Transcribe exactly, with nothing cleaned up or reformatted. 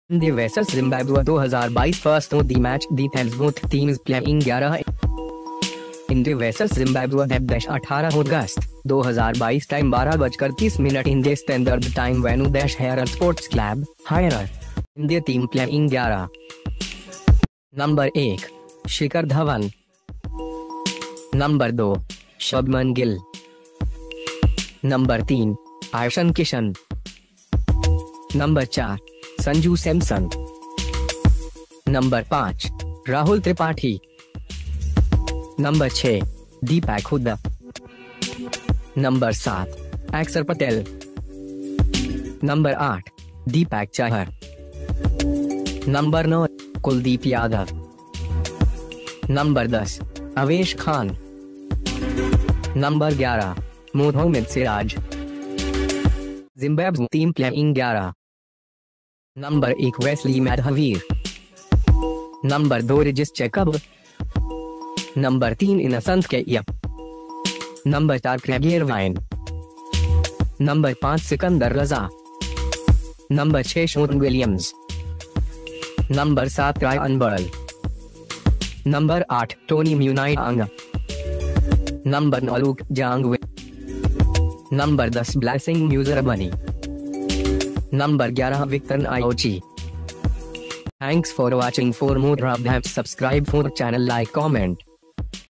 The versus Zimbabwe दो हज़ार बाईस first of the match the fans both teams playing ग्यारह India versus Zimbabwe dash अठारह अगस्त दो हज़ार बाईस टाइम बारह बजकर तीस minute India standard time venue dash Herald Sports Club Hairar India team playing ग्यारह नंबर एक शिखर धवन, नंबर दो शुभमन गिल, नंबर तीन ईशान किशन, नंबर चार संजू सैमसन, नंबर पाँच राहुल त्रिपाठी, नंबर छह दीपक हुड्डा, नंबर सात अक्षर पटेल, नंबर आठ दीपक चहर, नंबर नौ कुलदीप यादव, नंबर दस अवेश खान, नंबर ग्यारह Mohammed Siraj. Zimbabwe team playing ग्यारह नंबर एक वेस्ली मैडहवीर, नंबर दो रिजिस चेकब, नंबर तीन इनसंत केयप, नंबर चार क्रेगियर वाइन, नंबर पाँच सिकंदर रजा, नंबर छह शोन विलियम्स, नंबर सात रायन बर्ल, नंबर आठ टोनी म्यूनाइंग, नंबर नौ लूक जांगवे, नंबर दस ब्लेसिंग म्यूजर बनी, नंबर ग्यारह Victor Nyauchi. Thanks for watching. For more updates subscribe for channel, like, comment.